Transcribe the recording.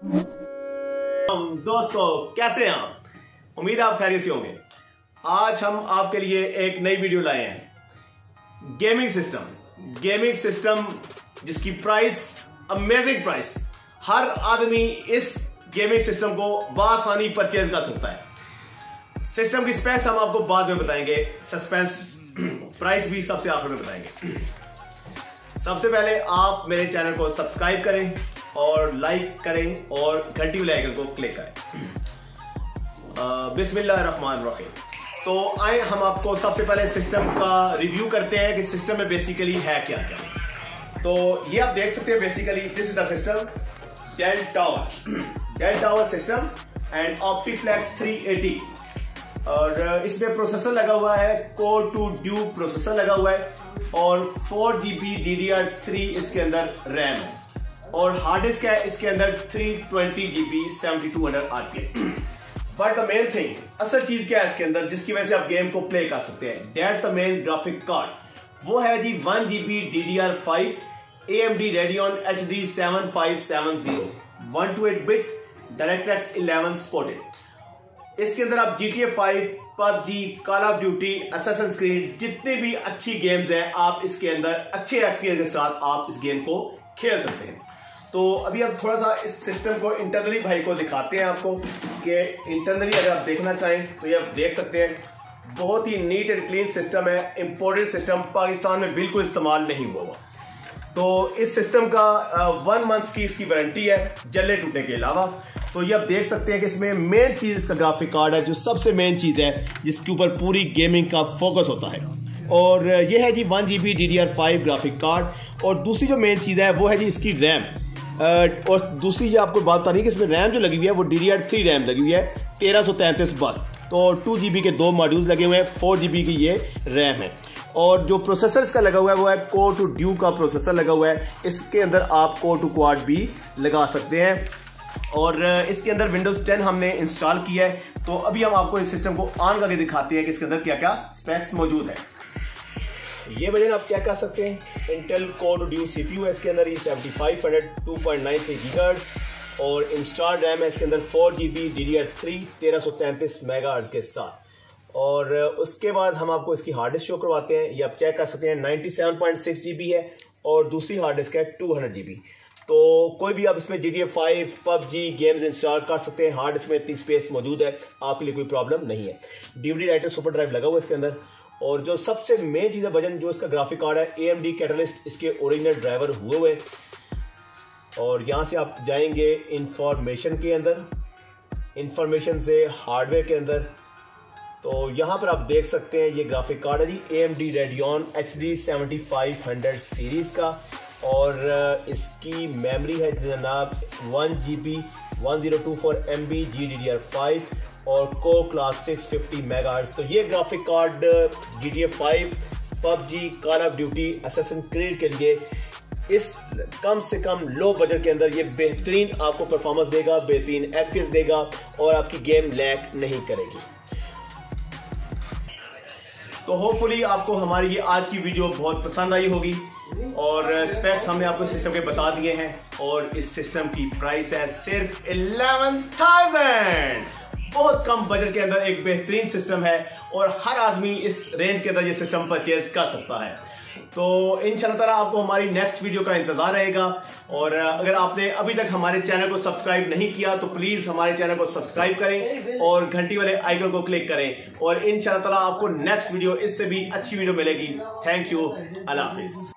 दोस्तों कैसे हैं आप? उम्मीद है आप खैरियत से होंगे। आज हम आपके लिए एक नई वीडियो लाए हैं। गेमिंग सिस्टम जिसकी प्राइस अमेजिंग प्राइस, हर आदमी इस गेमिंग सिस्टम को बआसानी परचेज कर सकता है। सिस्टम की स्पेक्स हम आपको बाद में बताएंगे, सस्पेंस प्राइस भी सबसे आखिर में बताएंगे। सबसे पहले आप मेरे चैनल को सब्सक्राइब करें और लाइक करें और घंटी वाले आइकन को क्लिक करें। बिस्मिल्लाहिर्रहमानिर्रहीम। तो आए हम आपको सबसे पहले सिस्टम का रिव्यू करते हैं कि सिस्टम में बेसिकली है क्या क्या। तो ये आप देख सकते हैं, basically this is the system, Dell tower system and OptiPlex 380। और इसमें प्रोसेसर लगा हुआ है, कोर 2 ड्यूक प्रोसेसर लगा हुआ है और 4GB DDR3 इसके अंदर रैम है और हार्ड डिस्क है इसके अंदर 320GB 7200 RPM। But the main thing, असल चीज क्या है इसके अंदर जिसकी वजह से आप गेम को प्ले कर सकते हैं, that's the main graphic card. वो है जी 1GB DDR5 AMD Radeon HD 7570 128 bit DirectX 11 supported. इसके अंदर आप GTA 5, PUBG, Call of Duty, Assassin's Creed, जितनी भी अच्छी गेम्स हैं आप इसके अंदर अच्छे FPS के साथ आप इस गेम को खेल सकते हैं। तो अभी हम थोड़ा सा इस सिस्टम को इंटरनली भाई को दिखाते हैं आपको कि इंटरनली अगर आप देखना चाहें तो ये आप देख सकते हैं। बहुत ही नीट एंड क्लीन सिस्टम है, इंपोर्टेड सिस्टम, पाकिस्तान में बिल्कुल इस्तेमाल नहीं हुआ हुआ। तो इस सिस्टम का 1 मंथ की इसकी वारंटी है जलने टूटने के अलावा। तो ये आप देख सकते हैं कि इसमें मेन चीज इसका ग्राफिक कार्ड है, जो सबसे मेन चीज है जिसके ऊपर पूरी गेमिंग का फोकस होता है। और ये है जी 1GB DDR5 ग्राफिक कार्ड। और दूसरी जो मेन चीज है वो है जी इसकी रैम। और दूसरी जो आपको बात बता रही है कि इसमें रैम जो लगी हुई है वो DDR3 रैम लगी हुई है 1333 बस। तो 2GB के 2 मॉड्यूल्स लगे हुए हैं, 4GB की ये रैम है। और जो प्रोसेसर इसका लगा हुआ है वो है कोर 2 ड्यूक का प्रोसेसर लगा हुआ है। इसके अंदर आप कोर 2 क्वाड भी लगा सकते हैं। और इसके अंदर विंडोज 10 हमने इंस्टॉल किया है। तो अभी हम आपको इस सिस्टम को ऑन करके दिखाते हैं कि इसके अंदर क्या क्या स्पेक्स मौजूद है। ये वर्जन आप चेक कर सकते हैं, इंटेल कोर ड्यू CPU है इसके अंदर, E7500 2.93 GHz और इंस्टॉल रैम है इसके अंदर 4GB DDR3 1333 MHz के साथ। और उसके बाद हम आपको इसकी हार्ड डिस्क शो करवाते हैं। ये आप चेक कर सकते हैं 97.6 GB है और दूसरी हार्ड डिस्क है 200 GB। तो कोई भी आप इसमें GTA 5, PUBG गेम्स इंस्टॉल कर सकते हैं। हार्ड डिस्क में इतनी स्पेस मौजूद है, आपके लिए कोई प्रॉब्लम नहीं है। DVD राइटर सुपर ड्राइव लगा हुआ है इसके अंदर। और जो सबसे मेन चीज़ है वजन, जो इसका ग्राफिक कार्ड है AMD कैटलिस्ट इसके ओरिजिनल ड्राइवर हुए हुए। और यहाँ से आप जाएंगे इंफॉर्मेशन के अंदर, इंफॉर्मेशन से हार्डवेयर के अंदर। तो यहाँ पर आप देख सकते हैं ये ग्राफिक कार्ड है जी AMD Radeon HD 7500 सीरीज का। और इसकी मेमोरी है जनाब 1GB 1024 MB GDDR5 और कोर क्लॉक 650 MHz। तो ये graphic card GTA 5, PUBG, Call of Duty, Assassin's Creed के लिए इस कम से कम लो बजट के अंदर ये बेहतरीन आपको परफॉर्मेंस देगा, बेहतरीन FPS देगा और आपकी गेम लैग नहीं करेगी। तो होपफुली आपको हमारी ये आज की वीडियो बहुत पसंद आई होगी। और स्पेक्स हमने आपको सिस्टम के बता दिए हैं और इस सिस्टम की प्राइस है सिर्फ 11,000। बहुत कम बजट के अंदर एक बेहतरीन सिस्टम है और हर आदमी इस रेंज के अंदर ये सिस्टम परचेज कर सकता है। तो इंशाल्लाह ताला आपको हमारी नेक्स्ट वीडियो का इंतजार रहेगा। और अगर आपने अभी तक हमारे चैनल को सब्सक्राइब नहीं किया तो प्लीज हमारे चैनल को सब्सक्राइब करें और घंटी वाले आइकन को क्लिक करें। और इंशाल्लाह ताला आपको नेक्स्ट वीडियो इससे भी अच्छी वीडियो मिलेगी। थैंक यू, अल्लाह हाफिज।